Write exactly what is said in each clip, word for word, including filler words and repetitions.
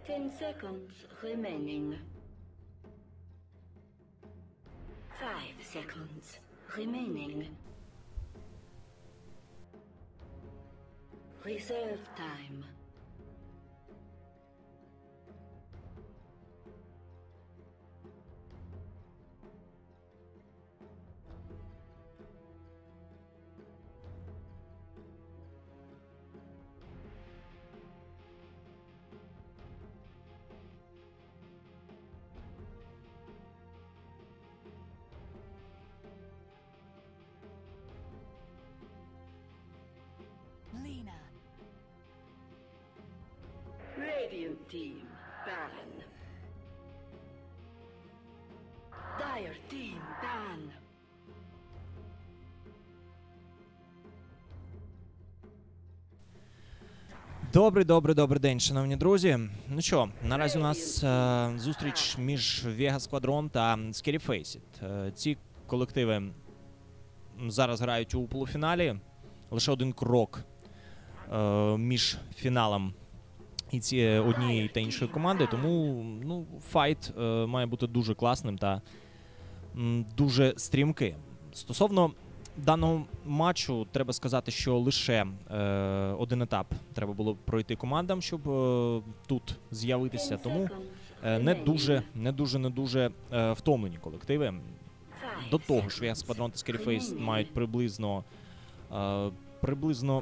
Ten seconds remaining. Five seconds remaining. Reserve time. Lina. Radiant team, ban. Dire team, ban. Добрий, добрий, добрий день, шановні друзі. Ну що, наразі у нас е, зустріч між Vega Squadron та Scary Faceit. Е, ці колективи зараз грають у полуфіналі. Лише один крок е, між фіналом і ці однієї та іншої команди, тому ну, файт е, має бути дуже класним та м, дуже стрімким. Стосовно даного матчу, треба сказати, що лише е, один етап треба було пройти командам, щоб е, тут з'явитися, тому е, не дуже, не дуже, не дуже е, втомлені колективи. До того ж, Vega Squadron та Scary Faceit мають приблизно е, приблизно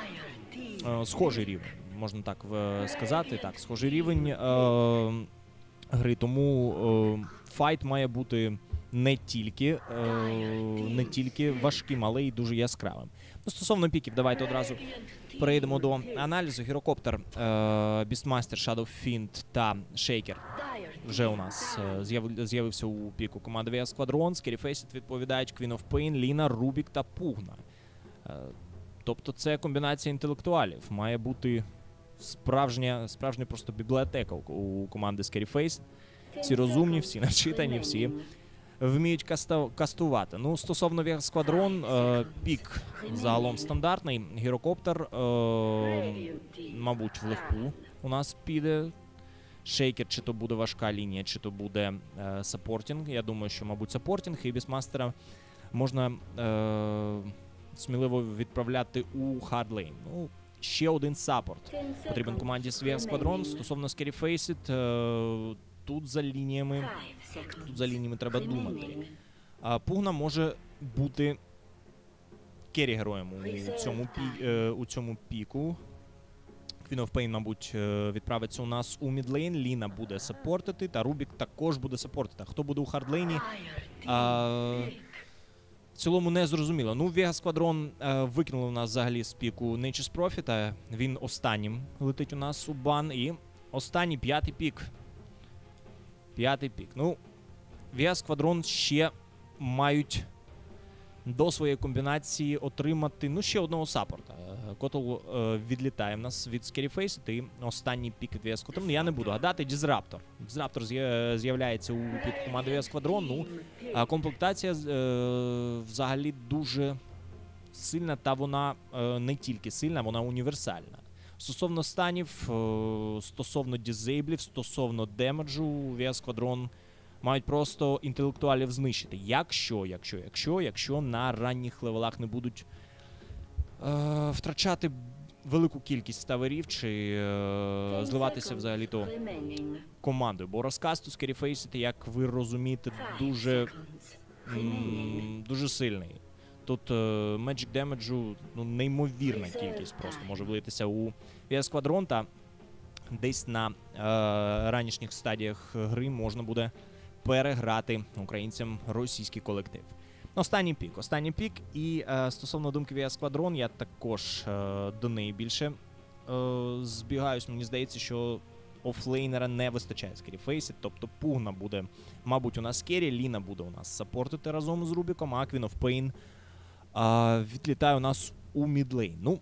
е, схожий рівень, можна так е, сказати, так, схожий рівень е, гри, тому е, файт має бути не тільки, е, не тільки важким, але й дуже яскравим. Ну, стосовно піків, давайте одразу перейдемо до аналізу. Гірокоптер, Бістмастер, Shadow Fiend та Шейкер вже у нас е, з'яв, з'явився у піку команди Vega Squadron. Scary Faceit відповідають Queen of Pain, Ліна, Рубік та Пугна. Е, тобто це комбінація інтелектуалів. Має бути справжня, справжня просто бібліотека у, у команди Scary Faceit. Всі розумні, всі начитані, всі вміють каста, кастувати. Ну, стосовно Vega Squadron, е, пік загалом стандартний. Гірокоптер, е, мабуть, в легку у нас піде. Шейкер, чи то буде важка лінія, чи то буде е, саппортінг. Я думаю, що, мабуть, саппортінг. І Бістмастера можна е, сміливо відправляти у хардлейн. Ну, ще один саппорт потрібен команді Vega Squadron. Стосовно Scary Faceit, е, тут за лініями, тут за лініями треба думати. А Пугна може бути керрі-героєм у цьому, пі, е, у цьому піку. Queen of Pain, мабуть, відправиться у нас у мідлейн. Ліна буде саппортити, та Рубік також буде саппортити. А хто буде у хардлейні? А, в цілому не зрозуміло. Ну, Vega Squadron а, викинули у нас взагалі з піку Nature's Prophet. Він останнім летить у нас у бан. І останній п'ятий пік. П'ятий пік. Ну, Vega Squadron ще мають до своєї комбінації отримати, ну, ще одного саппорта. Котл е, відлітає в нас від Scary Faceit, і останній пік від Vega Squadron. Я не буду гадати. Disruptor. Disruptor з'являється у пік команди Vega Squadron. Ну, а комплектація е, взагалі дуже сильна, та вона е, не тільки сильна, вона універсальна. Стосовно станів, е, стосовно дізейблів, стосовно демеджу, Vega Squadron мають просто інтелектуалів знищити. Якщо, якщо, якщо, якщо на ранніх левелах не будуть е, втрачати велику кількість таверів чи е, зливатися взагалі-то командою. Бо розказ у Scary Faceit, як ви розумієте, дуже, м, дуже сильний. Тут е, Magic Damage, ну, неймовірна кількість просто може влитися у Vega Squadron, та десь на е, ранішніх стадіях гри можна буде переграти українцям російський колектив. Останній пік. Останній пік. І е, стосовно думки Vega Squadron, я також е, до неї більше е, збігаюсь. Мені здається, що офлейнера не вистачає Scary Faceit. Тобто Пугна буде, мабуть, у нас керрі, Ліна буде у нас саппортити разом з Рубіком, а Queen of Pain е, відлітає у нас у мідлейн. Ну,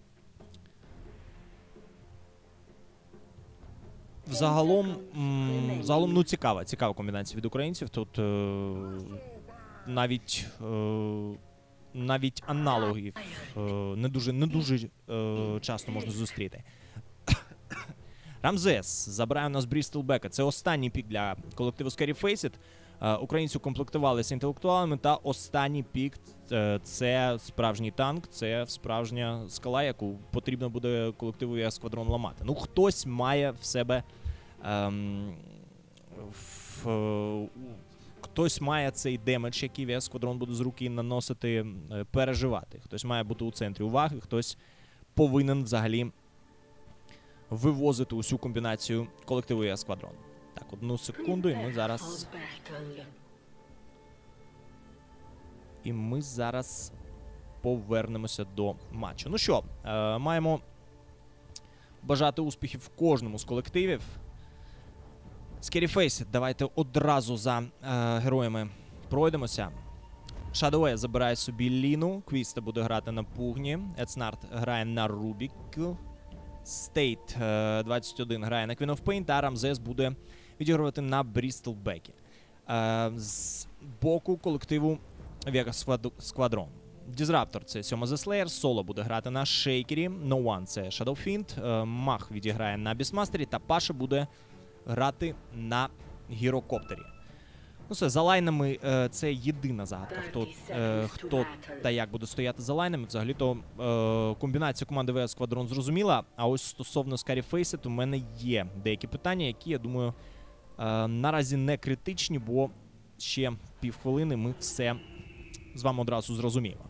Загалом, м, загалом, ну, цікава, цікава комбінація від українців. Тут е, навіть, е, навіть аналогів е, не дуже, не дуже е, часто можна зустріти. Рамзес забирає у нас Брістелбека. Це останній пік для колективу Scary Faceit. Е, Українці укомплектувалися інтелектуалами, та останній пік е, – це справжній танк, це справжня скала, яку потрібно буде колективу Есквадрон ламати. Ну, хтось має в себе... Ем, в, е, хтось має цей демедж, який Есквадрон буде з руки наносити, е, переживати. Хтось має бути у центрі уваги, хтось повинен взагалі вивозити усю комбінацію колективу Есквадрон. Так, одну секунду, і ми зараз... І ми зараз повернемося до матчу. Ну що, е, маємо бажати успіхів кожному з колективів. Scary Faceit, давайте одразу за е, героями пройдемося. Shadoway забирає собі Ліну, Квіста буде грати на пугні, Ецнард грає на Рубіку, Стейт е, двадцять один грає на Queen of Pain, а Рамзес буде відігрувати на Брістелбекі. Е, з боку колективу Vegas Squadron. Дізраптор — це сьома The Slayer, Соло буде грати на Шейкері, No One — це Shadowfiend, е, Мах відіграє на Бісмастері, та Паша буде грати на Гірокоптері. Ну все, за лайнами е, це єдина загадка, хто, е, хто та як буде стояти за лайнами. Взагалі-то е, комбінація команди Vegas Squadron зрозуміла, а ось стосовно Scary Faceit у мене є деякі питання, які, я думаю, е, наразі не критичні, бо ще півхвилини ми все з вами одразу зрозуміємо.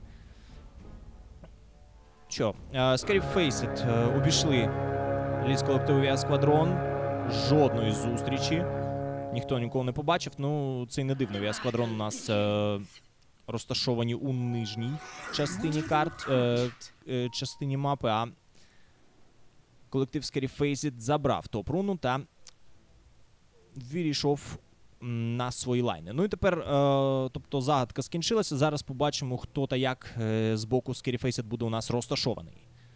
Що, е, Scary Faceit е, обійшли ліс колективу Vegas Squadron, жодної зустрічі. Ніхто нікого не побачив. Ну, це й не дивно. Vegas Squadron у нас е, розташовані у нижній частині карт, е, е, частині мапи, а колектив Scary Faceit забрав топ-руну та вирішов на свої лайни. Ну і тепер, е, тобто, загадка скінчилася. Зараз побачимо, хто та як е, з боку Scary Faceit буде у нас розташований.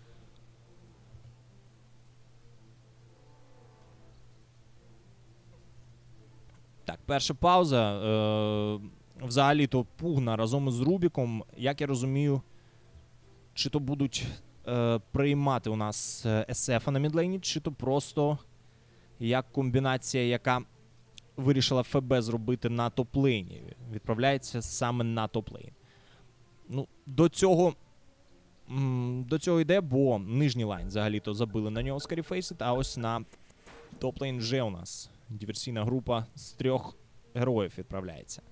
Так, перша пауза. Е, взагалі-то пугна разом із Рубіком. Як я розумію, чи то будуть е, приймати у нас ес еф на мідлейні, чи то просто як комбінація, яка вирішила ФБ зробити на топ-лейні. Відправляється саме на топ-лейн. Ну, до цього, м, до цього йде, бо нижній лайн взагалі-то забили на нього Scary Faceit, а ось на топ-лейн вже у нас диверсійна група з трьох героїв відправляється.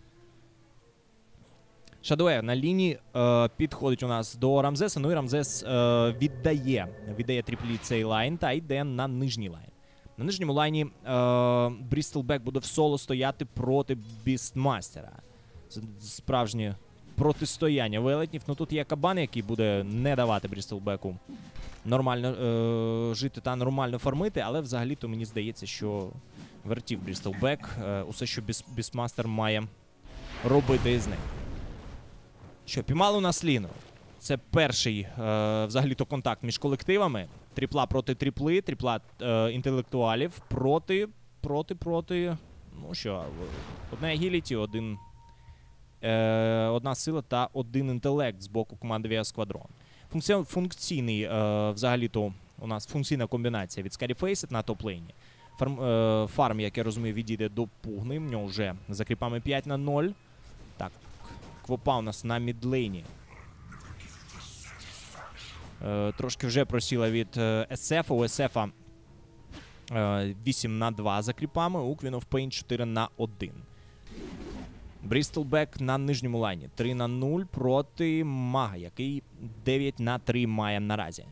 Shadoway на лінії е, підходить у нас до Рамзеса, ну і Рамзес е, віддає, віддає тріплі цей лайн та йде на нижній лайн. На нижньому лайні е, Брістелбек буде в соло стояти проти Бістмастера. Це справжнє протистояння велетнів. Ну тут є кабан, який буде не давати Брістелбеку нормально е, жити та нормально фармити, але взагалі-то мені здається, що вертів Брістелбек е, усе, що Біс, Бістмастер має робити із ним. Що, піймали у нас Ліну. Це перший е, взагалі-то контакт між колективами. Тріпла проти тріпли, тріпла е, інтелектуалів проти, проти, проти, ну що, одне агіліті, один, е, одна сила та один інтелект з боку команди Vegas Squadron. Функці... Функційний, е, взагалі-то, у нас функційна комбінація від Scary Faceit на топ-лейні. Фарм, е, фарм, як я розумію, відійде до пугни, в нього вже за кріпами п'ять на нуль. Так, Квопа у нас на мідлейні. Е, трошки вже просіла від е, ес еф. У ес еф е, вісім на два за кріпами, у Queen of Pain чотири на один. Брістелбек на нижньому лайні. три на нуль проти Мага, який дев'ять на три має наразі.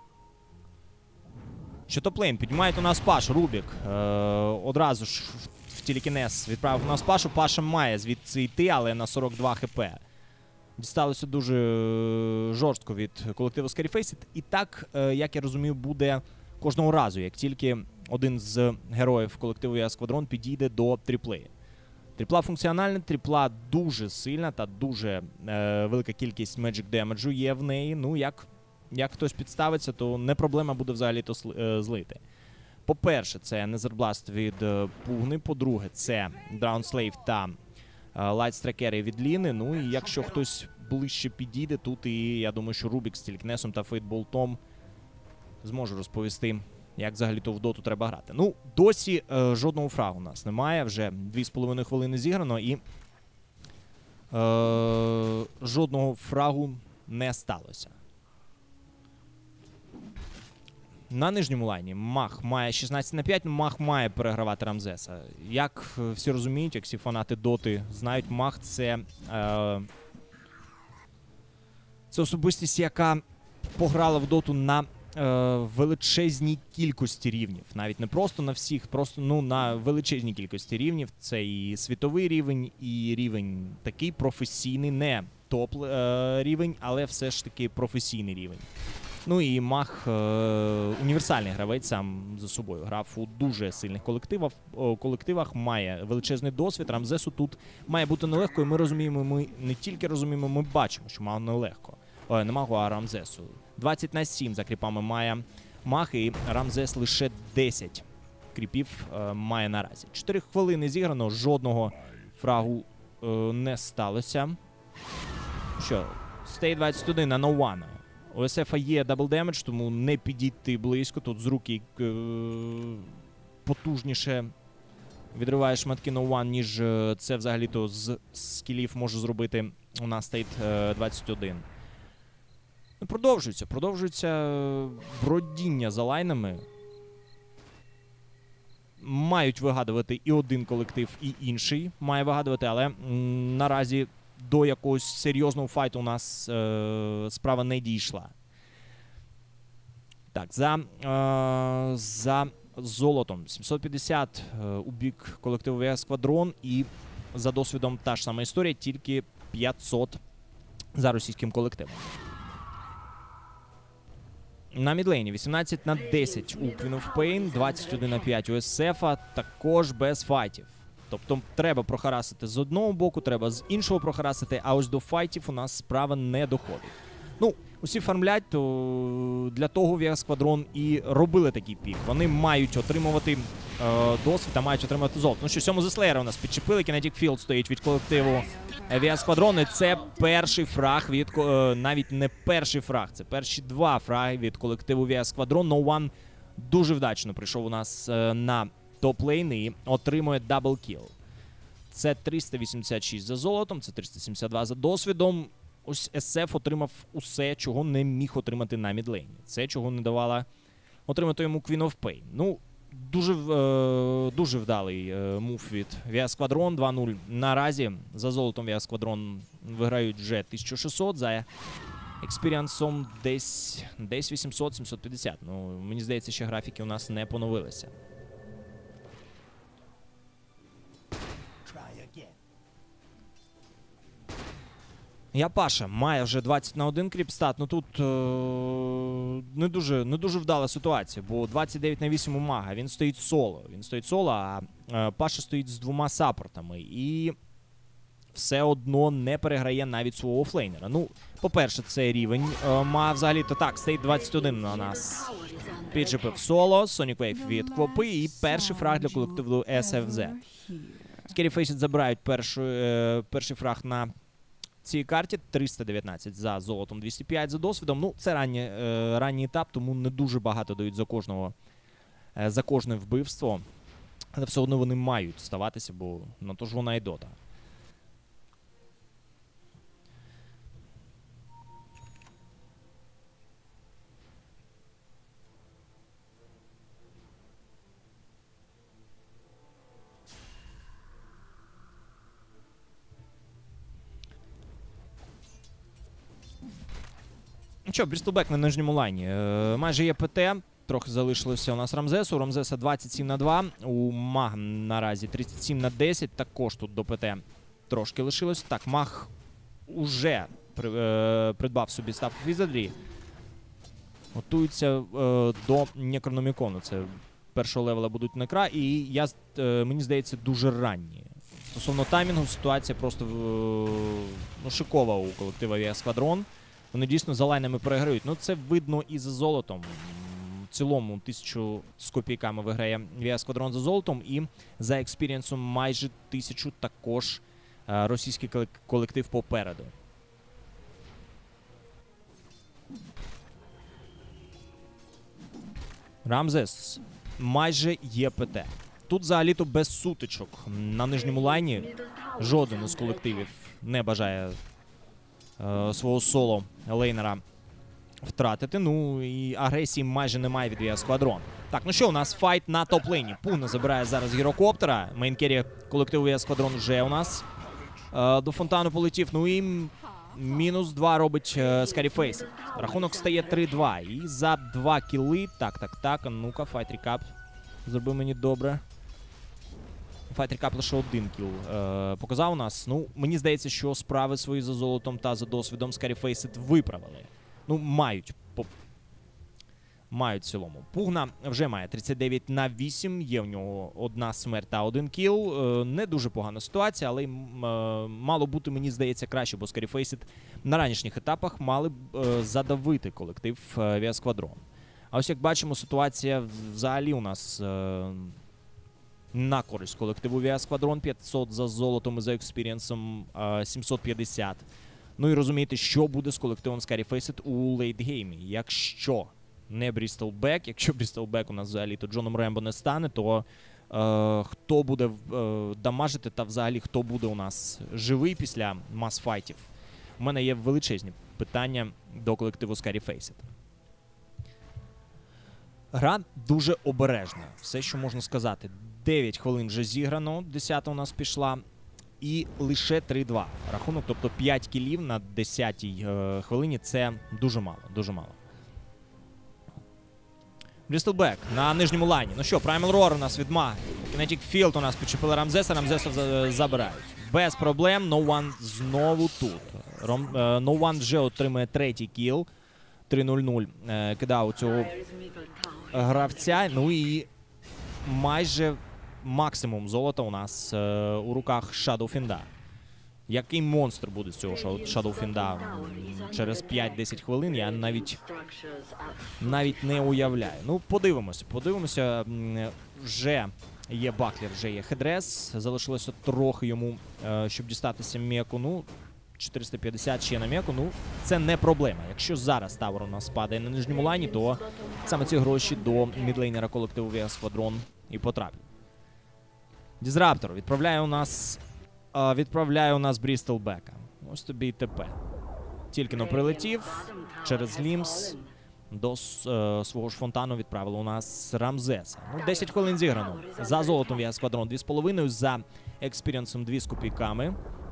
Що топ-лейн? Піднімають у нас Паш, Рубік. Е, одразу ж в, в телекінез відправив у нас Пашу. Паша має звідси йти, але на сорок два хп. Дісталося дуже жорстко від колективу Scary Faceit. І так, е, як я розумію, буде кожного разу, як тільки один з героїв колективу Vegas Squadron підійде до тріплеї. Тріпла функціональна, тріпла дуже сильна та дуже е, велика кількість Magic Damage є в неї. Ну, як, як хтось підставиться, то не проблема буде взагалі-то е, злити. По-перше, це Nether Blast від е, Пугни. По-друге, це Drown Slave та е, Light Strike від Ліни. Ну, і якщо хтось ближче підійде, тут і я думаю, що Рубік з Телекінесом та Фейтболтом зможе розповісти як взагалі-то в доту треба грати. Ну, досі е, жодного фрагу у нас немає, вже дві з половиною хвилини зіграно, і е, жодного фрагу не сталося. На нижньому лайні Мах має шістнадцять на п'ять, Мах має перегравати Рамзеса. Як всі розуміють, як всі фанати доти знають, Мах це, е, це особистість, яка пограла в доту на е, величезній кількості рівнів. Навіть не просто на всіх, просто ну, на величезній кількості рівнів. Це і світовий рівень, і рівень такий професійний, не топ е, рівень, але все ж таки професійний рівень. Ну і Мах е, універсальний гравець, сам за собою грав у дуже сильних колективах, колективах, має величезний досвід. Рамзесу тут має бути нелегко, і ми розуміємо, ми не тільки розуміємо, ми бачимо, що Магу нелегко. О, не Магу, а Рамзесу. двадцять на сім за кріпами має Мах, і Рамзес лише десять кріпів е, має наразі. чотири хвилини зіграно, жодного фрагу е, не сталося. Що, стей двадцять один на ноуана. У ес еф є дабл демедж, тому не підійти близько. Тут з руки е потужніше відриває шматки ноуан, ніж це взагалі-то з скілів може зробити у нас стейт двадцять один. Продовжується, продовжується бродіння за лайнами. Мають вигадувати і один колектив, і інший має вигадувати, але м, наразі до якогось серйозного файту у нас е, справа не дійшла. Так, за, е, за золотом сімсот п'ятдесят е, у бік колективу ві ес Сквадрон, і за досвідом та ж сама історія, тільки п'ятсот за російським колективом. На мідлейні вісімнадцять на десять у Queen of Pain, двадцять один на п'ять у ес еф, також без файтів. Тобто треба прохарасити з одного боку, треба з іншого прохарасити, а ось до файтів у нас справа не доходить. Ну, усі фармлять, то для того ві ес Squadron і робили такий пік. Вони мають отримувати е, досвід, а мають отримати золото. Ну що, сьому The Slayer у нас підчепили, Kinetic Field стоїть від колективу ві ес Squadron, і це перший фраг від, е, навіть не перший фраг, це перші два фраги від колективу ві ес Squadron. No One дуже вдачно прийшов у нас е, на топ-лейн і отримує даблкіл. Це триста вісімдесят шість за золотом, це триста сімдесят два за досвідом. Ось ес еф отримав усе, чого не міг отримати на мідлейні. Це, чого не давала отримати йому Queen of Pain. Ну, дуже, е, дуже вдалий е, мув від ві ес Squadron. два нуль наразі. За золотом ві ес Squadron виграють вже тисяча шістсот, за експіріансом десь, десь вісімсот - сімсот п'ятдесят. Ну, мені здається, ще графіки у нас не поновилися. Япаша має вже двадцять на один кріпстат, ну тут е не, дуже, не дуже вдала ситуація, бо двадцять дев'ять на вісім у Мага, він стоїть соло, він стоїть соло, а е Паша стоїть з двома саппортами і все одно не переграє навіть свого офлейнера. Ну, по-перше, це рівень е Мага взагалі-то так, стоїть двадцять один на нас. Підчепив соло, Sonic Wave від Квопи і перший фраг для колективу ес еф зет. Scary Faceit забирають першу, е перший фраг на цій карті, триста дев'ятнадцять за золотом, двісті п'ять за досвідом. Ну, це ранній, е, ранній етап, тому не дуже багато дають за кожного, е, за кожне вбивство. Але все одно вони мають ставатися, бо на то ж вона і дота. Ну що, Брістлбек на нижньому лайні. Е, майже є ПТ. Трохи залишилося у нас Рамзесу. У Рамзеса двадцять сім на два. У Мага наразі тридцять сім на десять. Також тут до ПТ трошки лишилось. Так, Маг уже при, е, придбав собі став Візадрі. Готується е, до Некрономікону. Це першого левела будуть некра. І я, е, мені здається, дуже ранні. Стосовно таймінгу, ситуація просто е, ну, шикова у колектива ві ес Squadron. Вони дійсно за лайнами переграють. Ну, це видно і за золотом. В цілому тисячу з копійками виграє ві ес Squadron за золотом. І за експірієнсом майже тисячу також е, російський колектив попереду. Рамзес майже є ПТ. Тут взагалі-то без сутичок. На нижньому лайні жоден із колективів не бажає е, свого соло лейнера втратити. Ну і агресії майже немає від Віа Сквадрон. Так, ну що, у нас файт на топ-лейні. Пугна забирає зараз гірокоптера. Мейнкері колективу Віа Сквадрон вже у нас е, до фонтану полетів. Ну і мінус два робить е, Скаріфейс. Рахунок стає три-два. І за два кіли. Так, так, так. Ну-ка, файт рекап. Зробив мені добре. Файт рекап лише один кіл е, показав у нас. Ну, мені здається, що справи свої за золотом та за досвідом Скаріфейсит виправили. Ну, мають. По... Мають в цілому. Пугна вже має тридцять дев'ять на вісім. Є в нього одна смерть та один кіл. Е, не дуже погана ситуація, але е, мало бути, мені здається, краще, бо Скаріфейсит на ранішніх етапах мали б е, задавити колектив е, Віа Сквадрон. А ось як бачимо, ситуація взагалі у нас е, на користь колективу Віа Сквадрон. п'ятсот за золотом і за експірієнсом е, сімсот п'ятдесят. Ну і розумієте, що буде з колективом Скаріфейсит у лейтгеймі. Якщо не Брістелбек, якщо Брістелбек у нас взагалі-то Джоном Рембо не стане, то е, хто буде е, дамажити та взагалі хто буде у нас живий після мас-файтів? У мене є величезні питання до колективу Скаріфейсит. Гра дуже обережна. Все, що можна сказати. дев'ять хвилин вже зіграно, десята у нас пішла. І лише три-два. Рахунок, тобто п'ять кілів на десятій е, хвилині. Це дуже мало, дуже мало. Брістелбек на нижньому лайні. Ну що, Primal Roar у нас відма. Kinetic Field у нас підчепили Рамзеса. Рамзеса забирають. Без проблем. No One знову тут. Ром, е, No One вже отримує третій кіл. три нуль-нуль е, кидав у цього гравця. Ну і майже максимум золота у нас е, у руках Shadowfiend. Який монстр буде з цього Shadowfiend через п'ять-десять хвилин, я навіть, навіть не уявляю. Ну, подивимося, подивимося. Вже є Баклер, вже є Хедрес. Залишилося трохи йому, е, щоб дістатися Меку. Ну, чотириста п'ятдесят ще на Меку. Ну, це не проблема. Якщо зараз Тавер у нас падає на нижньому лайні, то саме ці гроші до мідлейнера колективу Віа Сквадрон і потраплять. Дізраптор відправляє у нас а, відправляє у нас Брістелбека. Ось тобі і ТП. Тільки но прилетів через Лімс до е, свого ж фонтану відправили у нас Рамзеса. Ну, десять хвилин зіграно. За золотом Віа Сквадрон дві з половиною, за експірієнсом дві з копійками.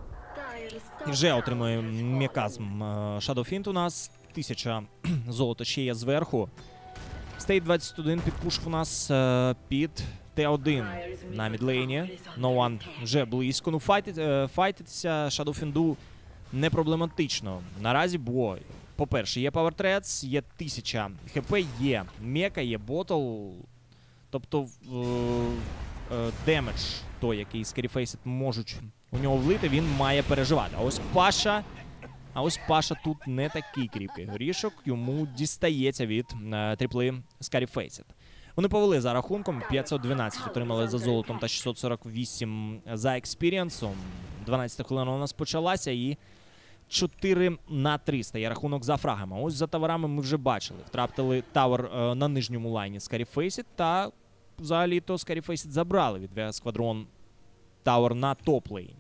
І вже отримує м'яказм Shadowfiend у нас. Тисяча золота ще є зверху. Стейт двадцять один підпушив у нас е, під Т один на мідлейні. No One вже близько. Ну, файтить, е, файтитися Shadowfiendu не проблематично наразі, бо, по-перше, є Power Threads, є тисяча хп, є Мека, є Ботл. Тобто е, е, демедж той, який Скаріфейсит можуть у нього влити, він має переживати. А ось Паша, а ось Паша тут не такий кріпкий горішок, йому дістається від е, трипли Скаріфейсит. Вони повели за рахунком, п'ятсот дванадцять отримали за золотом та шістсот сорок вісім за експірієнсом. дванадцята хвилина у нас почалася і чотири на триста є рахунок за фрагами. Ось за таверами ми вже бачили. Втратили тавер е, на нижньому лайні Скаріфейсит та взагалі-то Скаріфейсит забрали від Віа Сквадрон тавер на топ-лейні.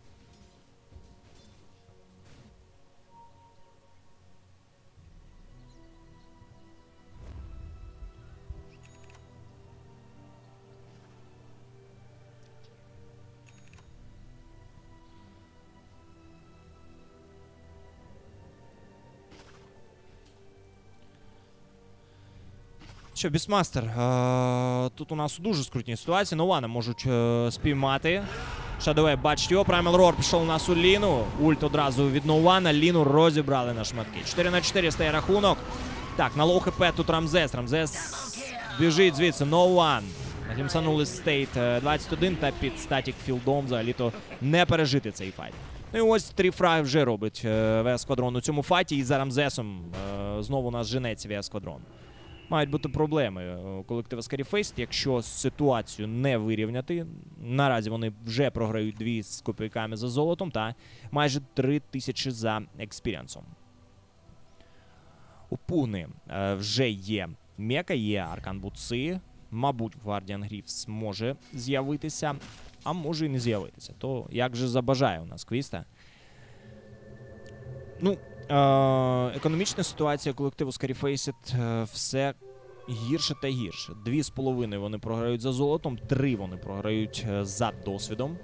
Що, Бісмастер, е тут у нас дуже скрутні ситуації. Новани можуть е спіймати. Шадовей бачить його. Primal Roar пішов у нас у Ліну. Ульт одразу від Нована. Ліну розібрали на шматки. чотири на чотири стає рахунок. Так, на лоу хп тут Рамзес. Рамзес біжить звідси. Нован. Глімсанули стейт двадцять один та під статік філдом взагалі-то не пережити цей файт. Ну і ось три фраги вже робить е Віа Сквадрон у цьому файті. І за Рамзесом е знову у нас женеться Віа Сквадрон. Мають бути проблеми у колектива Скаріфейсит, якщо ситуацію не вирівняти. Наразі вони вже програють дві з копійками за золотом та майже три тисячі за експірієнсом. У Пугни е, вже є Мека, є Аркан Буци. Мабуть, Гвардіан Гріфс може з'явитися, а може і не з'явитися. То як же забажає у нас Квіста. Ну, е- економічна ситуація колективу Scary-Faced е все гірше та гірше. Дві з половиною вони програють за золотом, три вони програють е за досвідом.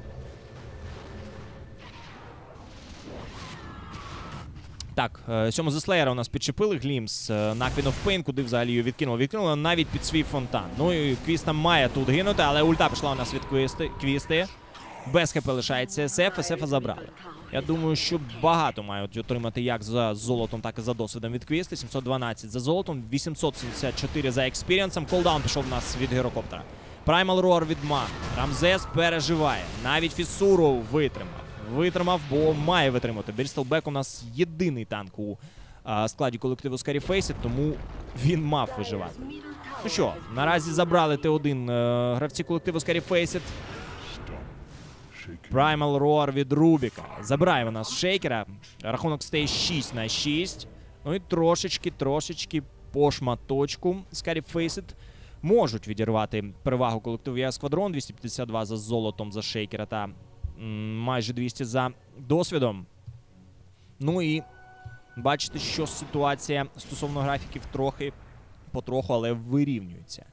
Так, сьому за Слеєра у нас підчепили. Глімс на Queen of Pain, куди взагалі її відкинули. Відкинули навіть під свій фонтан. Ну і Квіста має тут гинути, але ульта пішла у нас від Квісти. Квісти. Без хп лишається ес еф, ес ефа забрали. Я думаю, що багато мають отримати як за золотом, так і за досвідом від Квісти. сімсот дванадцять за золотом, вісімсот сімдесят чотири за експірієнсом. Колдаун пішов у нас від гірокоптера. Primal Roar від Ман. Рамзес переживає. Навіть Фісуру витримав. Витримав, бо має витримати. Брістелбек у нас єдиний танк у а, складі колективу Scary-Faced, тому він мав виживати. Ну що, наразі забрали Т один а, гравці колективу Scary-Faced. Primal Roar від Рубіка. Забирає у нас Шейкера. Рахунок стає шість на шість. Ну і трошечки, трошечки по шматочку Scary-Faced можуть відірвати перевагу колективу Ясквадрон. двісті п'ятдесят два за золотом за Шейкера та майже двісті за досвідом. Ну і бачите, що ситуація стосовно графіків трохи, потроху, але вирівнюється.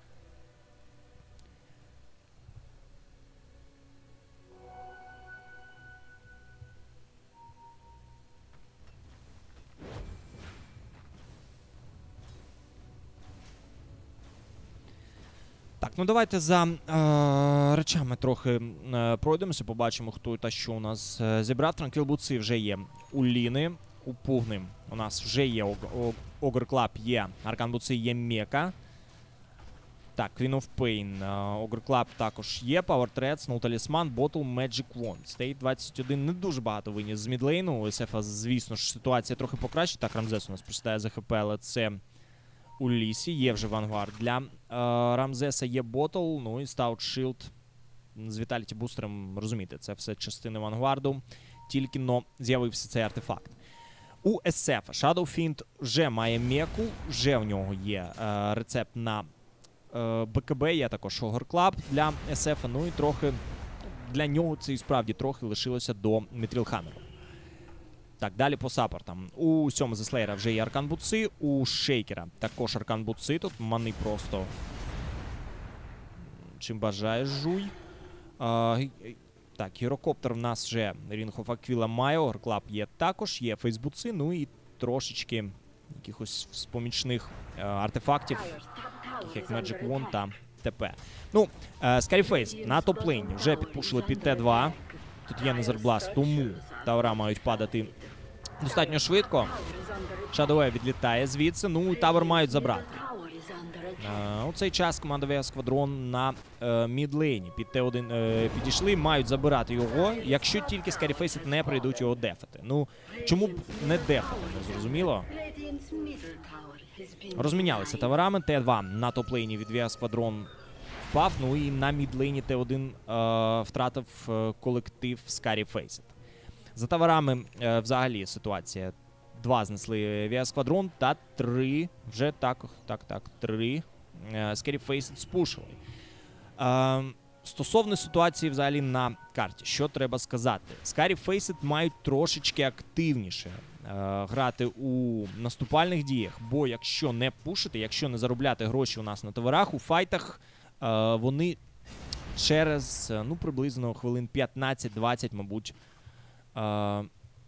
Так, ну давайте за е, речами трохи е, пройдемося, побачимо, хто та що у нас е, зібрав. Транквіл Буци вже є у Ліни, у Пугни у нас вже є Огр Клаб, є Аркан Буци, є Мека. Так, Queen of Pain, Огр Клаб також є, Power Threads, No Talisman, Bottle, Magic Wand. Стейт двадцять один не дуже багато виніс з мідлейну. У ес ефа, звісно ж, ситуація трохи покращить. Так, Рамзес у нас присідає за ХП, але це у лісі. Є вже Вангард для е, Рамзеса, є Ботл, ну і Stout Shield з Vitality бустером, розумієте, це все частини Вангварду. Тільки но з'явився цей артефакт. У ес ефа Shadow Fiend вже має меку, вже в нього є е, рецепт на е, БКБ, є також Огр Клаб для ес ефа, ну і трохи для нього це і справді трохи лишилося до Мітрілхаммеру. Так, далі по саппортам. У сьому за Слеєра вже є Аркан Буци, у Шейкера також Аркан Буци. Тут мани просто чим бажаєш, жуй. А, так, гірокоптер в нас вже Ring of Aquila має, Огр Клаб є також, є Фейсбуци, ну і трошечки якихось спомічних а, артефактів, таких як Magic Wand та ТП. Ну, Scary-Faced на топ-лейні вже підпушили під Т два. Тут є Незербласт, тому тавра мають падати достатньо швидко. Shadow відлітає звідси, ну і тавер мають забрати. А, у цей час команда ві ес Сквадрон на е, мідлейні під Т один е, підійшли, мають забирати його, якщо тільки Scary-Faced не прийдуть його дефати. Ну, чому б не дефати, не зрозуміло. Розмінялися таверами, Т два на топ-лейні від ві ес Сквадрон впав, ну і на мідлейні Т один е, втратив е, колектив Scary-Faced. За таверами е, взагалі ситуація. Два знесли ві ес Сквадрон та три, вже так, так, так, три е, Scary-Faced спушили. Е, стосовно ситуації взагалі на карті, що треба сказати? Scary-Faced мають трошечки активніше е, грати у наступальних діях, бо якщо не пушити, якщо не заробляти гроші у нас на таверах, у файтах е, вони через, ну, приблизно хвилин п'ятнадцять-двадцять, мабуть, е,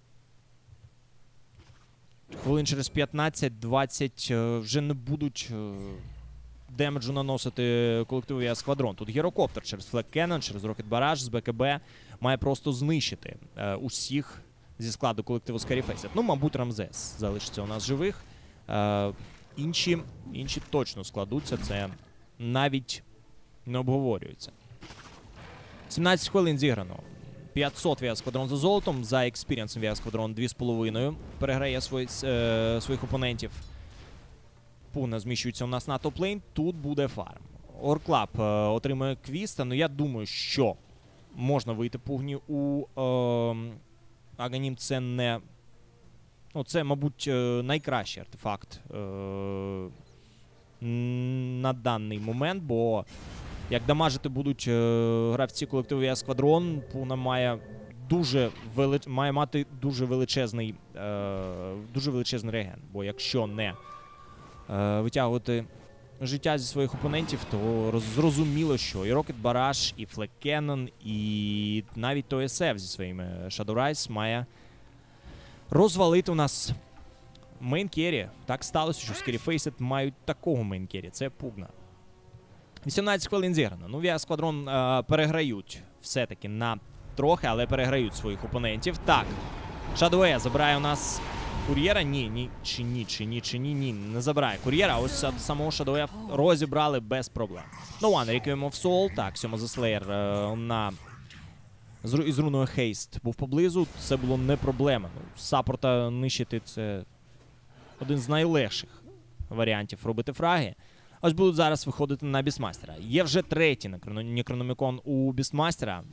хвилин через п'ятнадцять-двадцять вже не будуть демеджу наносити колективу ві ес Сквадрон. Тут гірокоптер через Флек Кеннон, через Рокет Бараж з БКБ має просто знищити е, усіх зі складу колективу Scary-Faced. Ну, мабуть, Рамзес залишиться у нас живих. Е, інші, інші точно складуться, це навіть не обговорюється. сімнадцять хвилин зіграно. п'ятсот ві ес Сквадрон за золотом, за експірієнсом ві ес Сквадрон дві з половиною переграє свої, е, своїх опонентів. Пугна зміщується у нас на топ-лейн, тут буде фарм. Огр Клаб е, отримує Квіста, ну я думаю, що можна вийти Пугні у е, Аганім, це не... Ну, це, мабуть, е, найкращий артефакт е, на даний момент, бо як дамажити будуть е, гравці колективу Vega Squadron, Пуна має дуже вели... має мати дуже величезний, е... дуже величезний реген. Бо якщо не е... витягувати життя зі своїх опонентів, то роз... зрозуміло, що і Rocket Barrage, і Flag Cannon, і навіть той ес еф зі своїми Shadow Rise має розвалити у нас мейн-керрі. Так сталося, що Scary-Faced мають такого мейн-керрі. Це Пугна. вісімнадцять хвилин зіграно. Ну, Vega Squadron е, переграють все-таки на трохи, але переграють своїх опонентів. Так, Shadow забирає у нас кур'єра. Ні, ні, чи ні, чи ні, чи ні, ні, не забирає кур'єра. Ось самого Shadow розібрали без проблем. No One, Requiem of Soul. Так, Сьома The Slayer е, на... З, із руною Haste був поблизу. Це було не проблема. Ну, саппорта нищити — це один з найлегших варіантів робити фраги. Ось будуть зараз виходити на Бістмастера. Є вже третій Некрономікон у Бістмастера.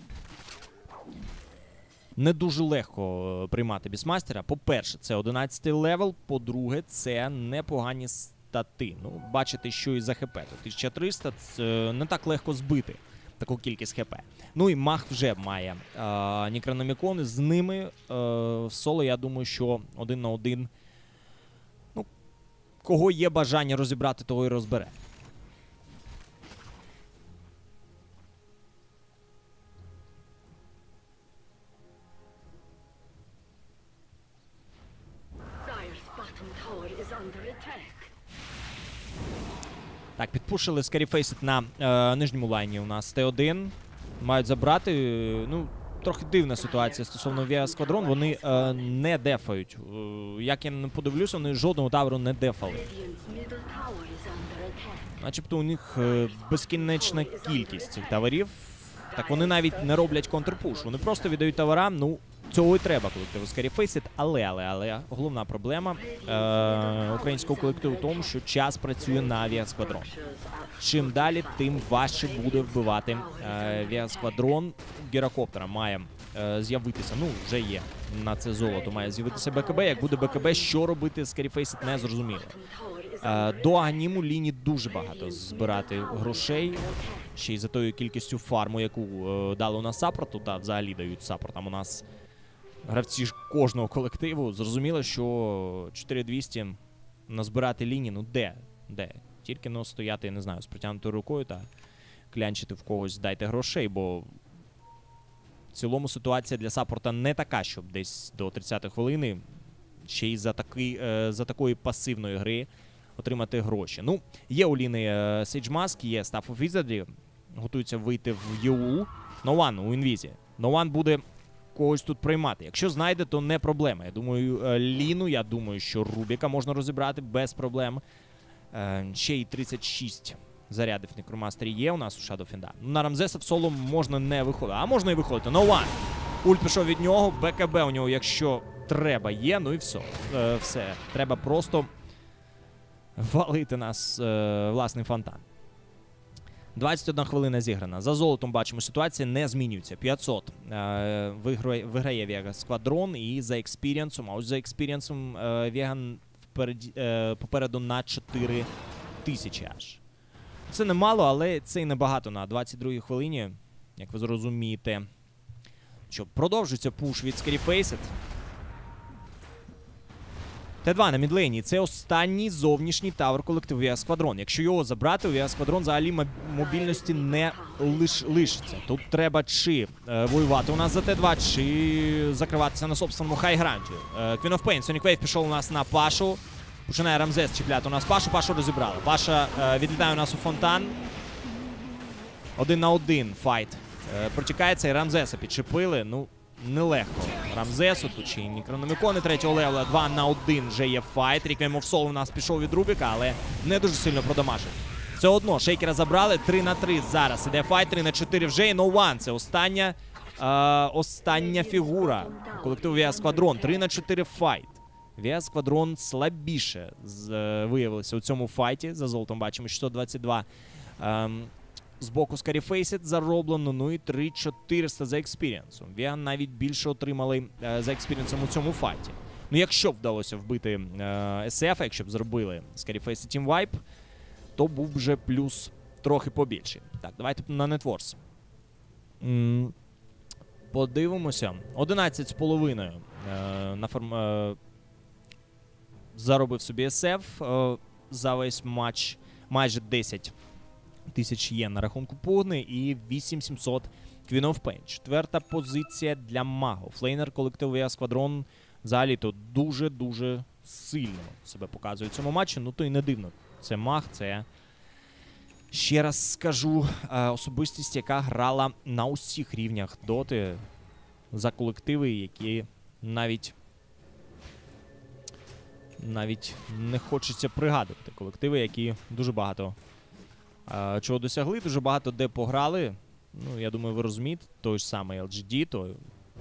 Не дуже легко приймати Бістмастера. По-перше, це одинадцятий левел. По-друге, це непогані стати. Ну, бачите, що і за ХП. тисяча триста – це не так легко збити таку кількість ХП. Ну і Мах вже має е, Некрономікон. З ними е, в соло, я думаю, що один на один. Ну, кого є бажання розібрати, того і розбере. Так, підпушили Scary-Faced на е, нижньому лайні у нас Т один. Мають забрати. Ну, трохи дивна ситуація стосовно Vega Squadron. Вони е, не дефають. Е, як я не подивлюся, вони жодного таверу не дефали. Начебто у них е, безкінечна кількість цих таверів. Так вони навіть не роблять контрпуш. Вони просто віддають тавера. Ну, цього і треба колективу Scary-Faced. Але, але, але, головна проблема е, українського колективу в тому, що час працює на Vega Squadron. Чим далі, тим важче буде вбивати е, Vega Squadron. Гірокоптера має е, з'явитися, ну, вже є на це золото, має з'явитися БКБ. Як буде БКБ, що робити Scary-Faced, не зрозуміло. Е, до Аганіму Ліні дуже багато збирати грошей. Ще й за тою кількістю фарму, яку е, дали у нас саппорту, та взагалі дають саппортам у нас гравці ж кожного колективу. Зрозуміло, що чотири двісті назбирати лінії, ну де? Де? Тільки ну, стояти, я не знаю, з протягнутою рукою та клянчити в когось дайте грошей, бо в цілому ситуація для саппорта не така, щоб десь до тридцятої хвилини ще й за, такий, е, за такої пасивної гри отримати гроші. Ну, є у Ліни е, Sage Mask, є Staff of Wizardry, готуються вийти в ЄУ. No One у інвізі. No One буде когось тут приймати. Якщо знайде, то не проблема. Я думаю, е, Ліну, я думаю, що Рубіка можна розібрати без проблем. Е, ще й тридцять шість зарядів Некромастері є у нас у Shadow Fiend. Ну, на Рамзеса в соло можна не виходити. А можна і виходити. No One. Ульт пішов від нього. БКБ у нього, якщо треба, є. Ну і все. Е, все. Треба просто валити нас е, власний фонтан. двадцять одна хвилина зіграна. За золотом, бачимо, ситуація не змінюється. п'ятсот е, виграє, виграє Vega Squadron і за експірієнсом. А ось за експірієнсом е, Vega впереді, е, попереду на чотири тисячі аж. Це немало, але це і небагато на двадцять другій хвилині. Як ви зрозумієте, що продовжується пуш від Scary-Faced. Т два на мідлейні. Це останній зовнішній тавер колективу Vega Squadron. Якщо його забрати, у Vega Squadron взагалі мобільності не лиш, лишиться. Тут треба чи е, воювати у нас за Т два, чи закриватися на собственному хайгранті. Е, Queen of Pain. Sonic Wave пішов у нас на Пашу. Починає Рамзес чіпляти у нас Пашу. Пашу розібрали. Паша е, відлітає у нас у фонтан. Один на один файт е, протікається і Рамзеса підчепили. Ну, нелегко Рамзесу, тут ще й Некрономікони третього левела. Два на один вже є файт. Requiem of Soul у нас пішов від Рубіка, але не дуже сильно продамажив. Все одно, Шейкера забрали. три на три зараз іде файт. три на чотири вже і No One. Це остання, е, остання фігура колективу Vega Squadron. три на чотири файт. Vega Squadron слабіше з, е, виявилося у цьому файті. За золотом бачимо шістсот двадцять два. Е, З боку Scary-Faced зароблено, ну і три чотириста за експірієнсом. Vega навіть більше отримали е, за експірієнсом у цьому файті. Ну, якщо б вдалося вбити е, ес еф, якщо б зробили Scary-Faced Team Wipe, то був вже плюс трохи побільший. Так, давайте на Networks. М, Подивимося. одинадцять з половиною е, на форм... е, заробив собі ес еф е, за весь матч. Майже десять тисяч є на рахунку Пугни і вісім сімсот Queen of Pain. Четверта позиція для Маго. Флейнер колективу Віа Сквадрон взагалі то дуже-дуже сильно себе показує в цьому матчі. Ну то й не дивно. Це Маг, це, ще раз скажу, особистість, яка грала на усіх рівнях доти за колективи, які навіть навіть не хочеться пригадувати. Колективи, які дуже багато а, чого досягли, дуже багато де пограли. Ну, я думаю, ви розумієте, той ж самий ел джі ді, то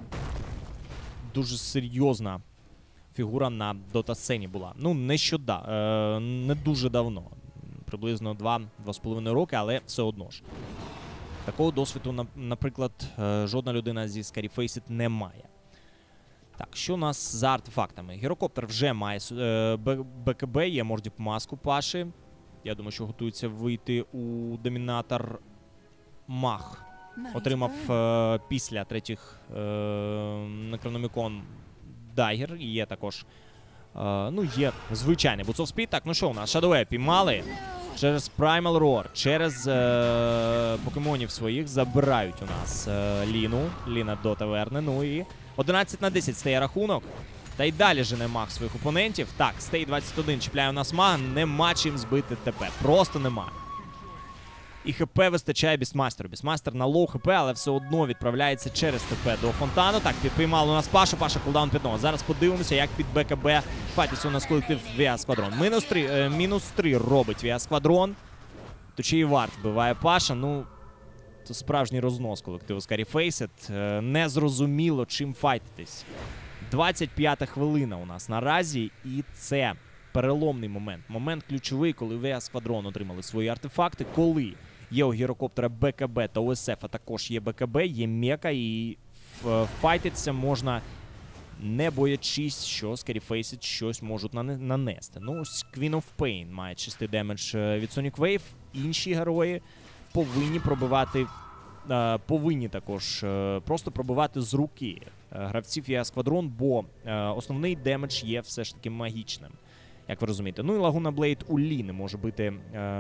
дуже серйозна фігура на дота-сцені була. Ну, нещодавно, е, не дуже давно. Приблизно два-два з половиною роки, але все одно ж. Такого досвіду, наприклад, жодна людина зі Scary не має. Так, що у нас за артефактами? Гірокоптер вже має е, БКБ, є Мордіп маску Паші. Я думаю, що готується вийти у Домінатор. Маг отримав е, після третіх е, Necronomicon Дайгер. Є також, е, ну, є звичайний Boots of Speed. Так, ну що у нас? Shadow піймали. Через Primal Roar, через е, покемонів своїх забирають у нас е, Ліну. Ліна до таверни. Ну і одинадцять на десять стає рахунок. Та й далі жене Маг своїх опонентів. Так, стей двадцять один чіпляє у нас Мага. Нема чим збити ТП. Просто нема. І ХП вистачає Бістмастеру. Бістмастер на лоу ХП, але все одно відправляється через ТП до фонтану. Так, підпіймали у нас Паша. Паша кулдаун під ногу. Зараз подивимося, як під БКБ файтиться у нас колектив Віа Сквадрон. Мінус три, е, мінус три робить Віа Сквадрон. То чи і варт вбиває Паша. Ну, це справжній рознос колективу Scary Faced. Е, незрозуміло, чим файтитись. двадцять п'ята хвилина у нас наразі. І це переломний момент. Момент ключовий, коли Віа Сквадрон отримали свої артефакти. Коли є у гірокоптера БКБ та у ес еф, а також є БКБ, є мека, і файтитися можна, не боячись, що Scary Faced щось можуть нанести. Ну, Queen of Pain має чистий демедж від Sonic Wave. Інші герої повинні пробивати, повинні також просто пробивати з руки гравців Віа Сквадрон, бо основний демедж є все ж таки магічним, як ви розумієте. Ну і Лагуна Блейд у Ліни може бути...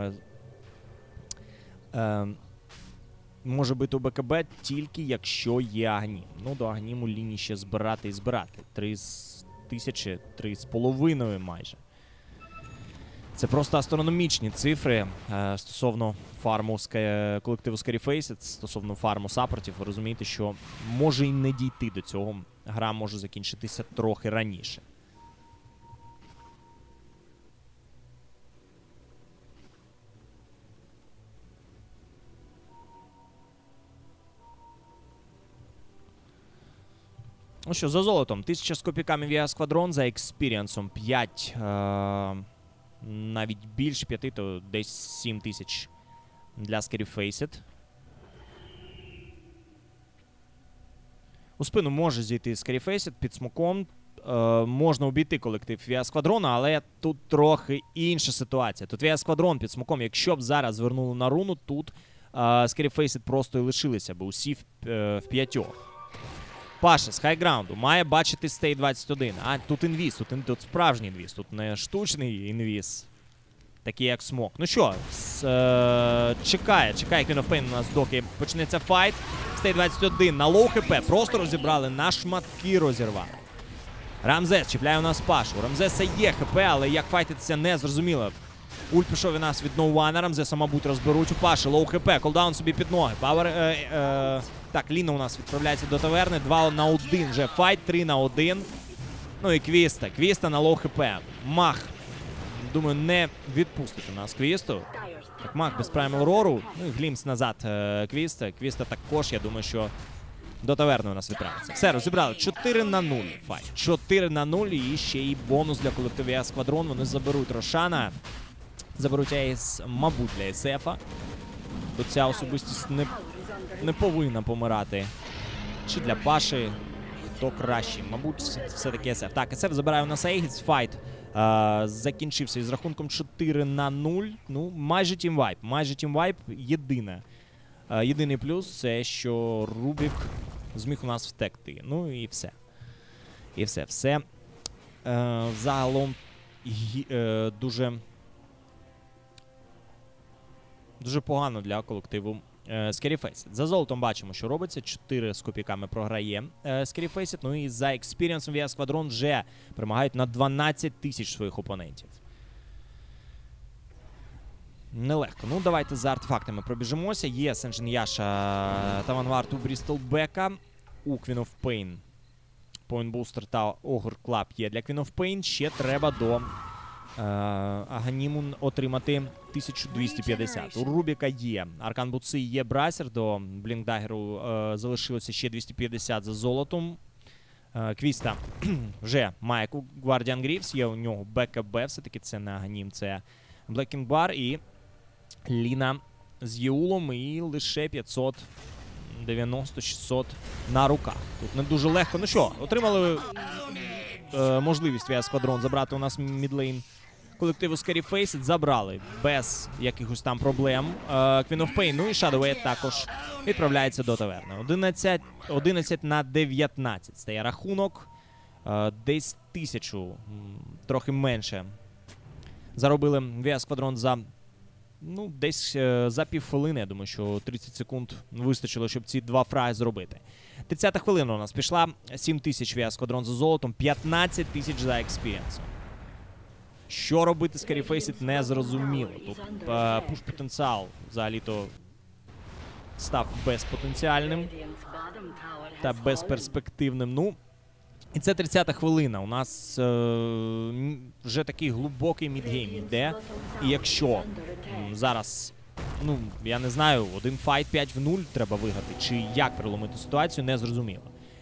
Е, може бути у БКБ тільки якщо є Агнім. Ну, до Агніму Ліні ще збирати і збирати. Три тисячі, три з половиною майже. Це просто астрономічні цифри е, стосовно фарму ска... колективу Scary Faced, стосовно фарму саппортів. Ви розумієте, що може і не дійти до цього. Гра може закінчитися трохи раніше. Ну що, за золотом. Тисяча з копійками Віа Сквадрон, за експіріансом п'ять, е навіть більше п'яти, то десь сім тисяч для Scary Faced. У спину може зійти Scary Faced під смоком. Е можна обійти колектив Віа Сквадрона, але тут трохи інша ситуація. Тут Віа Сквадрон під смоком. Якщо б зараз звернули на руну, тут е Scary Faced просто і лишилися б усі в, е в п'ятьох. Паша з хайграунду має бачити стей двадцять один. А, тут інвіз, тут, тут справжній інвіз, тут не штучний інвіз. Такий як смок. Ну що, с, е, чекає, чекає Queen of Pain у нас, доки почнеться файт. стей двадцять один на лоу хп, просто розібрали, на шматки розірвали. Рамзес чіпляє у нас Пашу. У Рамзеса є хп, але як файтитися не зрозуміло. Ульт пішов у нас від ноуана, Рамзеса, мабуть, розберуть у Паші. Лоу хп, колдаун собі під ноги. Пауер... Е, е, так, Ліна у нас відправляється до таверни. два на один вже файт, три на один. Ну і Квіста. Квіста на лоу хп. Маг, думаю, не відпустить у нас Квісту. Так, Маг без Primal Roar. Ну і глімс назад е, Квіста. Квіста також, я думаю, що до таверни у нас відправиться. Все, розібрали. чотири на нуль файт. чотири на нуль і ще й бонус для колективу Віа Сквадрон. Вони заберуть Рошана. Заберуть Ейс, мабуть, для ес ефа. Бо ця особистість не, не повинна помирати. Чи для Паші. хто кращий. Мабуть, все-таки ес еф. Так, ес еф забирає у нас Aegis. Файт е, закінчився із рахунком чотири на нуль. Ну, майже тімвайп. Майже тімвайп. Єдине. Е, єдиний плюс – це що Рубік зміг у нас втекти. Ну і все. І все. Все. Е, загалом е, дуже... Дуже погано для колективу Scary Faceit. За золотом бачимо, що робиться. чотири з копійками програє Scary Faceit. Ну і за експірієнсом Vega Squadron вже перемагають на дванадцять тисяч своїх опонентів. Нелегко. Ну, давайте за артефактами пробіжимося. Є Сенджин Яша та Ванвард у Брістолбека. У Queen of Pain Point Booster та Ogre Club є для Queen of Pain. Ще треба до Аганіму отримати тисячу двісті п'ятдесят. У Рубіка є Аркан Буци, є Брасер. До Блінкдагеру е, залишилося ще двісті п'ятдесят за золотом. Е, Квіста вже має Guardian Greaves, є у нього БКБ, все-таки це не Аганім, це Blacking Bar. І Ліна з Єулом, і лише п'ятсот дев'яносто шістсот на руках. Тут не дуже легко. Ну що, отримали е, можливість Vega Squadron забрати у нас мідлейн колективу Scary Faceit. Забрали без якихось там проблем. Queen of Pain, ну і Shadowhead також відправляється до таверни. одинадцять на дев'ятнадцять стає рахунок. Десь тисячу, трохи менше, заробили Vega Squadron за, ну, десь за півхвилини. Я думаю, що тридцять секунд вистачило, щоб ці два фраги зробити. тридцята хвилина у нас пішла. сім тисяч Vega Squadron за золотом, п'ятнадцять тисяч за експірієнсом. Що робити Scary Faceit, не зрозуміло. Тут е, пуш-потенціал взагалі-то став безпотенціальним та безперспективним. Ну, і це тридцята хвилина. У нас е, вже такий глибокий мідгейм йде. І якщо м, зараз, ну, я не знаю, один файт п'ять в нуль треба виграти, чи як переломити ситуацію, не зрозуміло.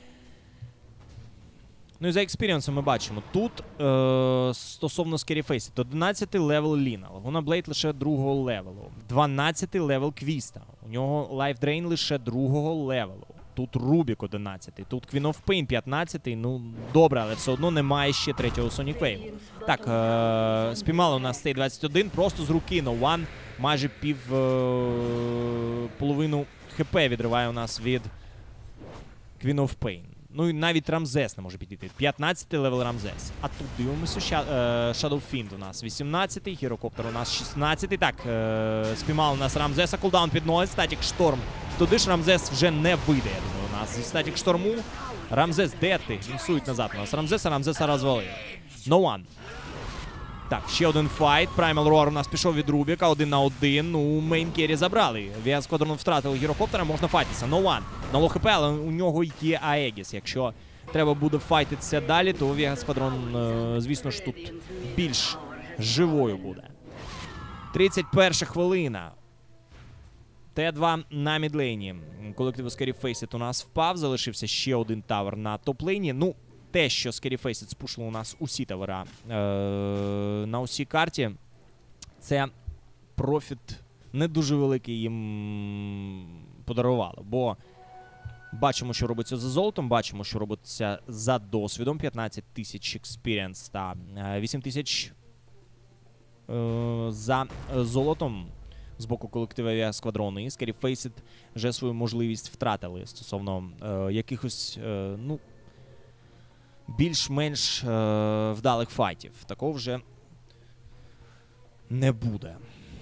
Ну і за експірієнсом ми бачимо. Тут е стосовно Scary Faceit, одинадцятий левел Ліна. Лагуна Блейд лише другого левелу. дванадцятий левел Квіста. У нього Life Drain лише другого левелу. Тут Рубік одинадцятий. Тут Queen of Pain п'ятнадцятий. Ну, добре, але все одно немає ще третього Sonic Wave. Так, е спіймали у нас Стей двадцять один. Просто з руки No One. Майже пів е половину хп відриває у нас від Queen of Pain. Ну і навіть Рамзес не може підійти. п'ятнадцятий левел Рамзес. А тут дивимося, Shadow Fiend у нас вісімнадцятий, Гірокоптер у нас шістнадцятий. Так, е спіймали у нас Рамзеса, кулдаун під ноги, Статік Шторм. Туди ж Рамзес вже не вийде, я думаю, у нас зі Статік Шторму. Рамзес, де ти? Інсують назад у нас Рамзеса, Рамзеса розвалили. No One. Так, ще один файт. Primal Roar у нас пішов від Рубіка, один на один. Ну, мейн керрі забрали. Vega Squadron втратили гірокоптера, можна файтитися. No One. На лоу хп, але у нього є Aegis. Якщо треба буде файтитися далі, то Vega Squadron, е, звісно ж, тут більш живою буде. тридцять перша хвилина. Т два на мідлейні. Колективу Scary Faceit у нас впав. Залишився ще один тавер на топлейні. Ну, те, що Scary Faceit спушили у нас усі тавера е на усій карті, це профіт не дуже великий їм подарувало. Бо бачимо, що робиться за золотом, бачимо, що робиться за досвідом. п'ятнадцять тисяч експірієнс та вісім тисяч е за золотом з боку колектива Vega Squadron. І Scary Faceit вже свою можливість втратили стосовно е якихось, е ну, більш-менш е вдалих файтів. Такого вже не буде.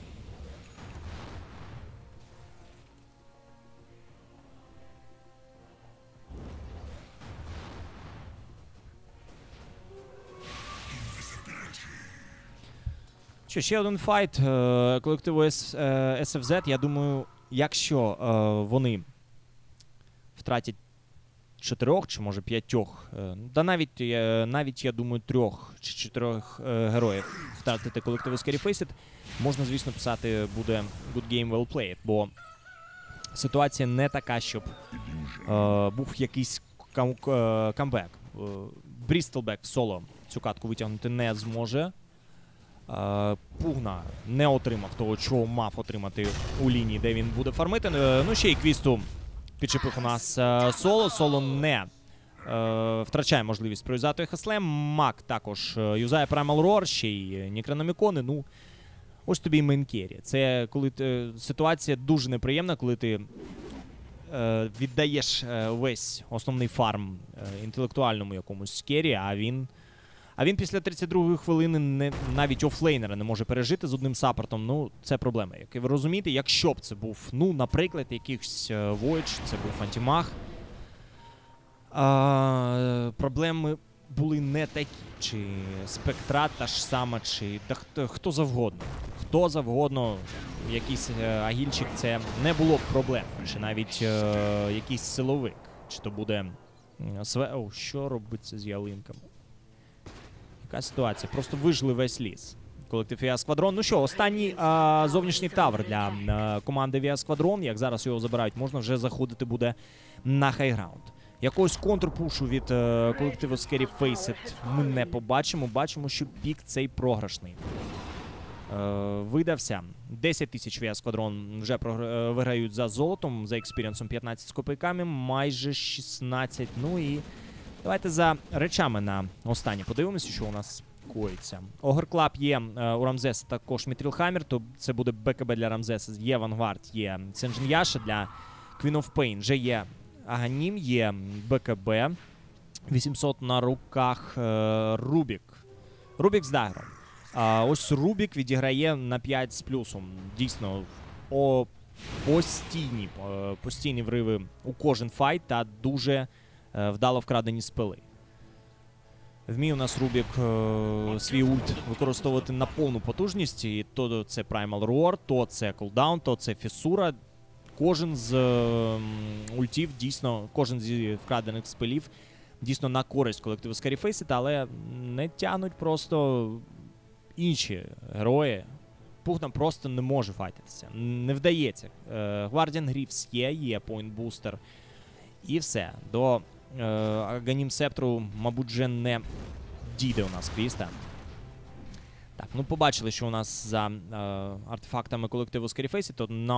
Що, ще один файт е колективу ес еф зет. Я думаю, якщо е вони втратять чотирьох чи, може, п'ятьох, да навіть, навіть, я думаю, трьох чи чотирьох е, героїв втратити колективу Scary Faceit, можна, звісно, писати буде good game well played, бо ситуація не така, щоб е, був якийсь кам е, камбек. Е, Брістолбек в соло цю катку витягнути не зможе. Е, Пугна не отримав того, чого мав отримати у лінії, де він буде фармити. Е, ну, ще й Квісту підчепив у нас е, соло. Соло не е, втрачає можливість проюзати Хеслем. Мак також е, юзає Primal Roar, ще й Нікрономікони. Ну, ось тобі і мейнкері. Це коли ти, ситуація дуже неприємна, коли ти е, віддаєш е, весь основний фарм е, інтелектуальному якомусь кері, а він, а він після тридцять другої хвилини не, навіть офлейнера не може пережити з одним саппортом. Ну, це проблема. Як ви розумієте, якщо б це був, ну, наприклад, якийсь е, Voyage, це був антимаг, а, проблеми були не такі. Чи Спектра та ж сама, чи та хто, хто завгодно. Хто завгодно, якийсь е, агільчик, це не було б проблем. Чи навіть е, якийсь силовик. Чи то буде... Е, све... О, що робиться з ялинками? Яка ситуація? Просто вижили весь ліс. Колектив Віа Сквадрон. Ну що, останній а, зовнішній тавр для а, команди Віа Сквадрон. Як зараз його забирають, можна вже заходити буде на хайграунд. Якогось контрпушу від е, колективу Scary Faceit ми не побачимо. Бачимо, що пік цей програшний. Е, видався. десять тисяч Віа Сквадрон вже програ... виграють за золотом, за експірієнсом п'ятнадцять з копійками, майже шістнадцять. Ну і давайте за речами на останні подивимося, що у нас коїться. Огр Клаб є е, у Рамзеса, також Мітрілхаммер, то це буде БКБ для Рамзеса, є Вангард, є Сенджин Яша для Queen of Pain, вже є Аганім, є БКБ, вісімсот на руках е, Рубік. Рубік з дагером. А ось Рубік відіграє на п'ять з плюсом. Дійсно, о, постійні, о, постійні вриви у кожен файт та дуже е, вдало вкрадені спили. Вміє у нас Рубік е, свій ульт використовувати на повну потужність. І то це Primal Roar, то це кулдаун, то це фісура. Кожен з е, ультів, дійсно, кожен з вкрадених спилів дійсно на користь колективу Scary Faceit, але не тягнуть просто інші герої. Пухна просто не може файтитися. Не вдається. Е, Guardian Greaves є, є Point Booster. І все. До е, Аганім Септру, мабуть, вже не дійде у нас квіста. Так, ну побачили, що у нас за е, артефактами колективу Scary Faceit, то на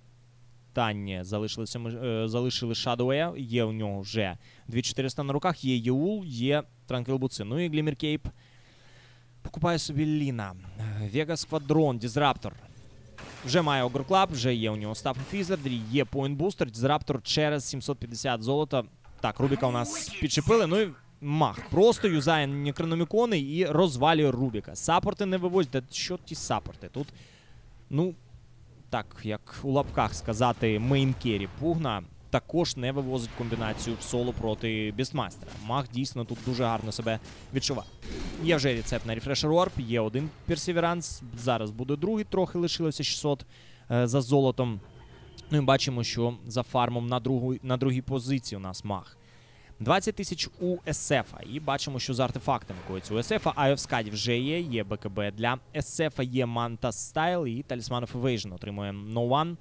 останнє залишилися, е, залишили Shadow'e, є у нього вже дві тисячі чотириста на руках, є Єул, є Tranquil Boots. Ну і Glimmer Cape покупає собі Ліна. Vega Squadron, Disruptor. Вже має Ogre Club, вже є у нього Staff of Wizardry, є Point Booster, Disruptor через сімсот п'ятдесят золота. Так, Рубіка у нас підчепили, ну і мах. Просто юзає Некрономікони і розвалює Рубіка. Саппорти не вивозять. Та що ті саппорти? Тут, ну, так, як у лапках сказати, мейнкері Пугна також не вивозить комбінацію в соло проти Бістмастера. Мах дійсно тут дуже гарно себе відчуває. Є вже рецепт на Refresher Orb, є один Персіверанс, зараз буде другий, трохи лишилося шістсот е, за золотом. Ну і бачимо, що за фармом на, другу, на другій позиції у нас Мах. двадцять тисяч у ес еф, і бачимо, що з артефактами коїться у ес еф. Eye of Skadi вже є, є БКБ для ес еф, є Manta Style і Talisman of Evasion отримує No One.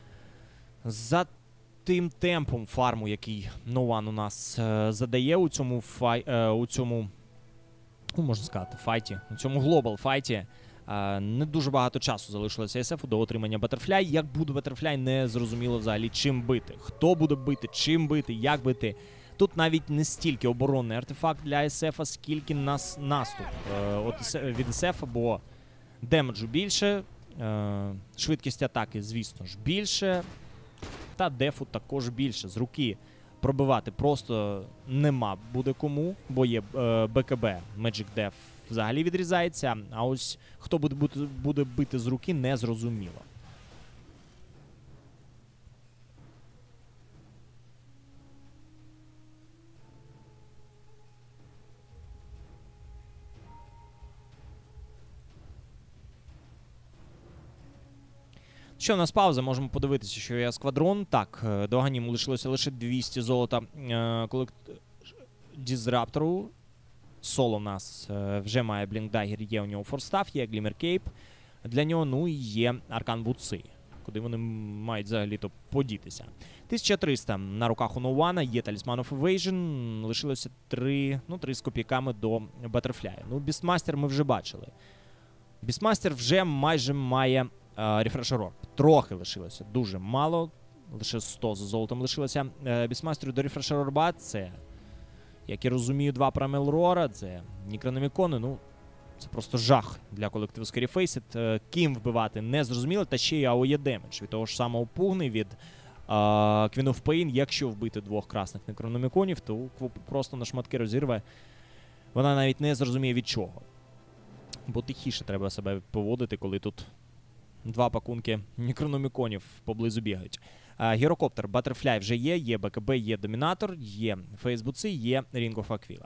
За тим темпом фарму, який No One у нас е, задає у цьому, фай, е, у цьому ну, можна сказати, файті, у цьому глобал файті, е, не дуже багато часу залишилося ес ефу до отримання Батерфляй. Як буде Батерфляй, не зрозуміло взагалі, чим бити. Хто буде бити, чим бити, як бити. Тут навіть не стільки оборонний артефакт для ес ефа, скільки нас наступ е, от, від ес ефа, бо демеджу більше, е, швидкість атаки, звісно ж, більше, та дефу також більше. З руки пробивати просто нема буде кому, бо є е, БКБ, Magic Def взагалі відрізається, а ось хто буде, буде, буде бити з руки, не зрозуміло. Що, у нас пауза, можемо подивитися, що є Сквадрон. Так, до Аганіму лишилося лише двісті золота колект... Дізраптору. Соло в нас вже має Blink Dagger, є у нього Форстаф, є Glimmer Cape для нього, ну і є Аркан Бутси, куди вони мають взагалі-то подітися. тисяча триста на руках у No One, є Talisman of Evasion, лишилося три, ну, три з копійками до Батерфляя. Ну, Бістмастер ми вже бачили. Бістмастер вже майже має Refresher Orb. Трохи лишилося, дуже мало. Лише сто за золотом лишилося. Бістмастеру до Refresher Orb це Як і розумію, два Прамелрора, це Нікрономікони, ну, це просто жах для колективу Scary-Faced. Ким вбивати не зрозуміло, та ще й АОЄ демедж від того ж самого Пугни, від uh, Queen of Pain. Якщо вбити двох красних Некрономіконів, то Квопу просто на шматки розірве. Вона навіть не зрозуміє від чого. Бо тихіше треба себе поводити, коли тут два пакунки Некрономіконів поблизу бігають. Uh, Гірокоптер, Батерфляй вже є, є БКБ, є Домінатор, є Фейсбуци, є Ring of Aquila.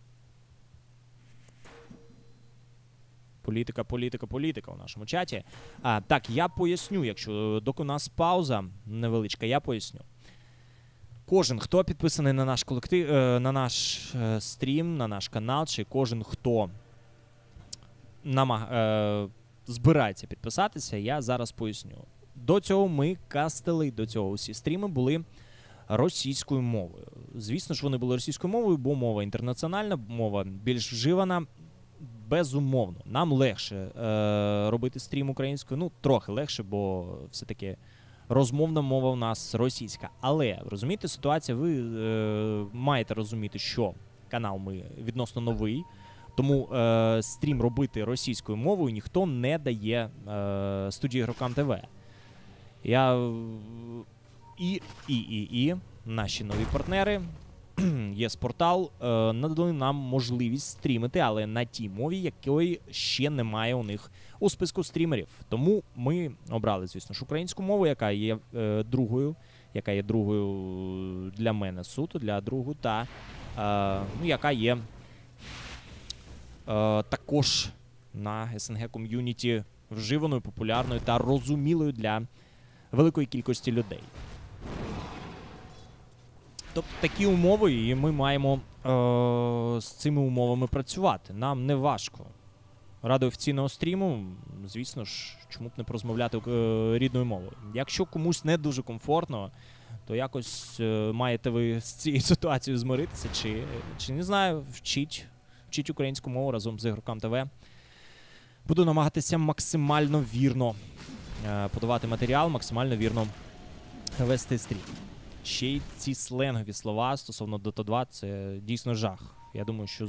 Політика, політика, політика у нашому чаті. А, так, я поясню, якщо доки у нас пауза невеличка, я поясню. Кожен, хто підписаний на наш колектив, на наш стрім, на наш канал, чи кожен, хто намаг... збирається підписатися, я зараз поясню. До цього ми кастили, до цього усі стріми були російською мовою. Звісно ж, вони були російською мовою, бо мова інтернаціональна, мова більш вживана. Безумовно, нам легше е, робити стрім українською, ну, трохи легше, бо все-таки розмовна мова у нас російська. Але, розумієте, ситуація, ви е, маєте розуміти, що канал ми відносно новий, тому е, стрім робити російською мовою ніхто не дає е, студії Ігрокам ТВ. Я і, і, і, і наші нові партнери єс-портал е, надали нам можливість стрімити, але на тій мові, якої ще немає у них у списку стрімерів. Тому ми обрали, звісно ж, українську мову, яка є е, другою, яка є другою для мене суто, для другу, та е, ну, яка є е, також на ес ен ге-ком'юніті вживаною, популярною та розумілою для великої кількості людей. Тобто такі умови, і ми маємо е з цими умовами працювати. Нам не важко. Ради офіційного стріму, звісно ж, чому б не порозмовляти е рідною мовою. Якщо комусь не дуже комфортно, то якось е маєте ви з цією ситуацією змиритися, чи, чи не знаю, вчіть, вчіть українську мову разом з Ігрокам ТВ. Буду намагатися максимально вірно е подавати матеріал, максимально вірно вести стрім. Ще й ці сленгові слова стосовно Дота два – це дійсно жах. Я думаю, що,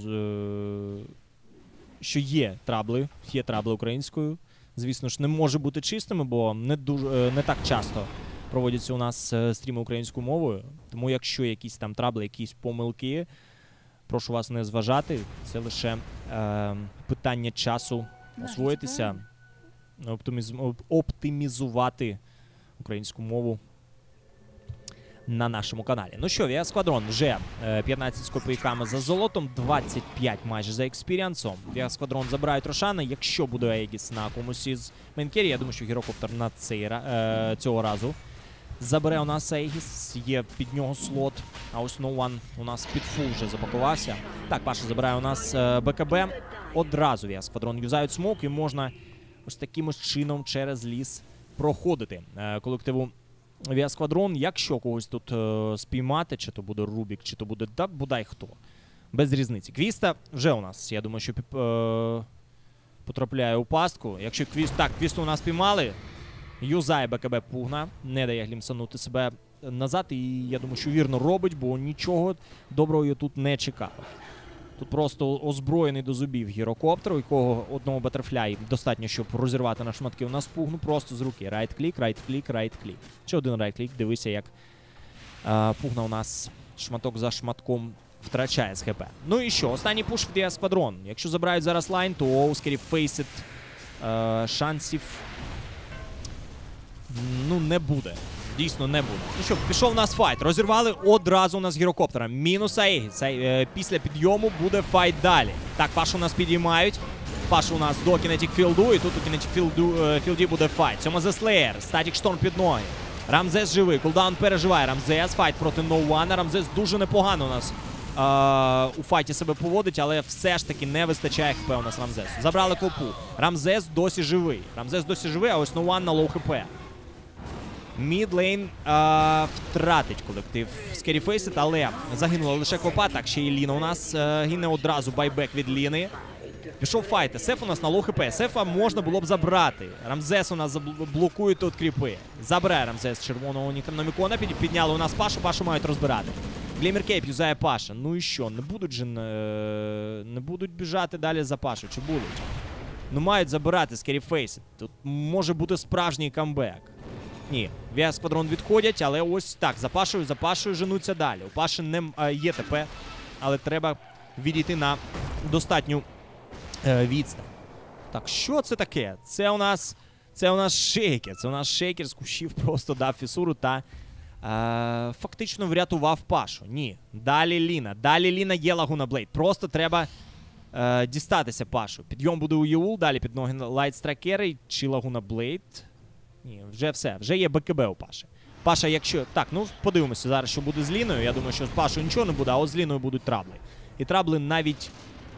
що є трабли, є трабли українською. Звісно ж, не може бути чистими, бо не, дуже, не так часто проводяться у нас стріми українською мовою. Тому якщо якісь там трабли, якісь помилки, прошу вас не зважати. Це лише е, питання часу освоїтися, оптиміз, оптимізувати українську мову на нашому каналі. Ну що, Віа Сквадрон вже п'ятнадцять з копійками за золотом, двадцять п'ять майже за експіріансом. Віа Сквадрон забирають Рошана. Якщо буде Аегіс на комусь із мейнкері, я думаю, що Гірокоптер на цей, е, цього разу забере у нас Аегіс. Є під нього слот, а ось No One у нас під фул вже запакувався. Так, Паша забирає у нас е, БКБ. Одразу Віа Сквадрон юзають смок і можна ось таким чином через ліс проходити е, колективу Віа Сквадрон. Якщо когось тут е, спіймати, чи то буде Рубік, чи то буде да, бодай хто. Без різниці. Квіста вже у нас, я думаю, що е, потрапляє у пастку. Якщо Квіст... Так, Квісту у нас піймали. Юзає БКБ Пугна. Не дає глімсанути себе назад. І я думаю, що вірно робить, бо нічого доброго я тут не чекав. Тут просто озброєний до зубів гірокоптер, у якого одного батерфляй достатньо, щоб розірвати на шматки. У нас Пугну просто з руки. Райт-клік, райт-клік, райт-клік. Ще один райт-клік. Дивися, як а, Пугна у нас шматок за шматком втрачає з ХП. Ну і що? Останній пуш в Віа Сквадрон. Якщо забирають зараз лайн, то у Scary-Faced а, шансів ну не буде. Дійсно не буде. Ну що, пішов у нас файт. Розірвали одразу у нас гірокоптера. Мінус Аегіс. Е, після підйому буде файт далі. Так, Пашу у нас підіймають. Пашу у нас до Kinetic Field, і тут у Kinetic Field, Field буде файт. Сьома The Slayer. Static Storm під ноги. Рамзес живий. Кулдаун переживає. Рамзес. Файт проти No One. Рамзес дуже непогано у нас е, у файті себе поводить, але все ж таки не вистачає ХП у нас Рамзесу. Забрали копу. Рамзес досі живий. Рамзес досі живий, а ось No One на лоу ХП. Мідлейн втратить колектив Scary-Faced, але загинула лише копа. Так, ще і Ліна у нас а, гине одразу байбек від Ліни. Пішов файт. Сеф у нас на лоу хп. Сефа можна було б забрати. Рамзес у нас блокує тут кріпи. Забирає Рамзес червоного Некрономікона. Підняли у нас Пашу. Пашу мають розбирати. Глімер Кейп юзає Паша. Ну і що? Не будуть же не, не будуть біжати далі за Пашу. Чи будуть? Ну мають забирати Скеріфейсит. Тут може бути справжній камбек. Ні, Вега Сквадрон відходять, але ось так, за Пашою, за Пашою женуться далі. У Паші не а, є ТП, але треба відійти на достатню е, відстань. Так, що це таке? Це у нас, це у нас шейкер. Це у нас шейкер з кущів просто дав фісуру та е, фактично врятував Пашу. Ні, далі Ліна. Далі Ліна є Лагуна Блейд. Просто треба е, дістатися Пашу. Підйом буде у Єул, далі під ноги Лайтстрайкери чи Лагуна Блейд. Ні, вже все, вже є БКБ у Паші. Паша, якщо... Так, ну подивимося зараз, що буде з Ліною. Я думаю, що з Пашою нічого не буде, а от з Ліною будуть трабли. І трабли навіть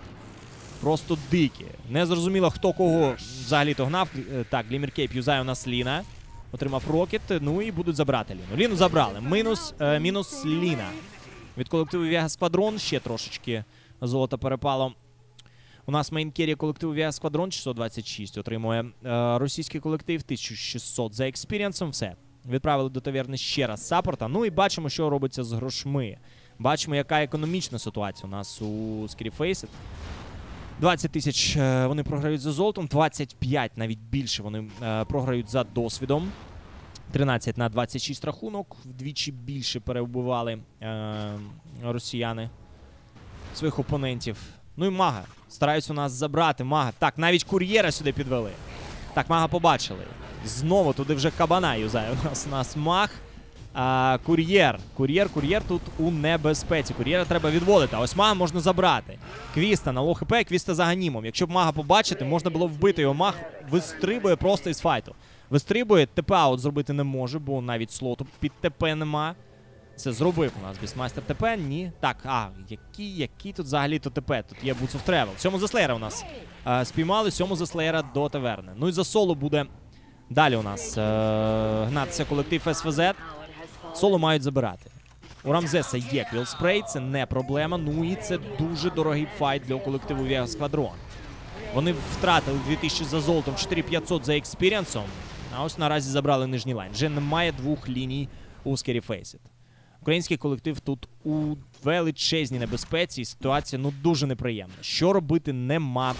просто дикі. Не зрозуміло, хто кого взагалі-то гнав. Так, Глімер Кейп юзає у нас Ліна. Отримав Рокет, ну і будуть забрати Ліну. Ліну забрали. Мінус, е, мінус Ліна. Від колективу Вега Сквадрон ще трошечки золота перепало. У нас мейнкері колективу Вега Сквадрон шістсот двадцять шість отримує. Е, російський колектив тисяча шістсот за експірієнсом. Все. Відправили до таверни ще раз саппорта. Ну і бачимо, що робиться з грошми. Бачимо, яка економічна ситуація у нас у Скеріфейсит. двадцять тисяч е, вони програють за золотом, двадцять п'ять, навіть більше вони е, програють за досвідом. тринадцять на двадцять шість рахунок. Вдвічі більше перевбивали е, росіяни своїх опонентів. Ну і Мага. Стараються у нас забрати Мага. Так, навіть кур'єра сюди підвели. Так, Мага побачили. Знову туди вже кабана юзає. У нас, у нас Маг. А, кур'єр. Кур'єр, кур'єр тут у небезпеці. Кур'єра треба відводити. А ось Мага можна забрати. Квіста на лоу хп, Квіста за ганімом. Якщо б Мага побачити, можна було вбити його. Маг вистрибує просто із файту. Вистрибує, ТП-аут зробити не може, бо навіть слоту під ТП нема. Це зробив у нас Бістмайстер ТП? Ні. Так, а, які, які тут взагалі-то ТП? Тут є Boots of Travel. Сьому за Слеєра у нас е, спіймали, сьому за Слеєра до таверни. Ну і за соло буде далі у нас е, гнатися колектив ес ве зет. Соло мають забирати. У Рамзеса є квілспрей, це не проблема. Ну і це дуже дорогий файт для колективу Вега Сквадрон. Вони втратили дві тисячі за золотом, чотири тисячі п'ятсот за експірієнсом. А ось наразі забрали нижній лайн. Вже немає двох ліній у Скеріфейсит. Український колектив тут у величезній небезпеці, і ситуація ну дуже неприємна. Що робити нема.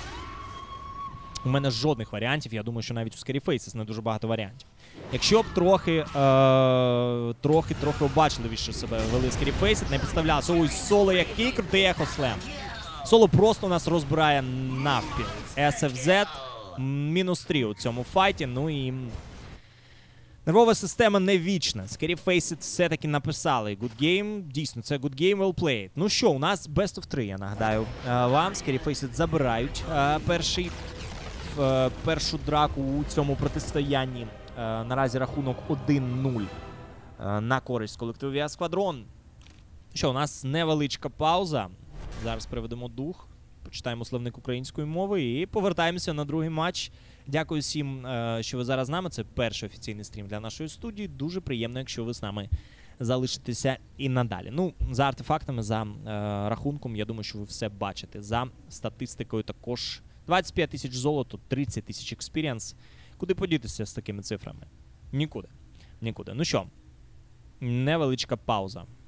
У мене жодних варіантів, я думаю, що навіть у Скеріфейсис не дуже багато варіантів. Якщо б трохи, е трохи, трохи обачливіше себе вели Скеріфейсит, не підставлявся. Ой, Соло, який крутий ехослем. Соло просто у нас розбирає навпіл. ес еф зет мінус три у цьому файті, ну і... Нервова система не вічна. Скеріфейсит все-таки написали. Good game. Дійсно, це good game, well played. Ну що, у нас best of три, я нагадаю вам. Скеріфейсит забирають а, перший, а, першу драку у цьому протистоянні. А, наразі рахунок один нуль на користь колективу Вега Сквадрон. Що, у нас невеличка пауза. Зараз приведемо дух, почитаємо словник української мови і повертаємося на другий матч. Дякую всім, що ви зараз з нами. Це перший офіційний стрім для нашої студії. Дуже приємно, якщо ви з нами залишитеся і надалі. Ну, за артефактами, за е, рахунком, я думаю, що ви все бачите. За статистикою також двадцять п'ять тисяч золото, тридцять тисяч експірієнс. Куди подітися з такими цифрами? Нікуди. Нікуди. Ну що, невеличка пауза.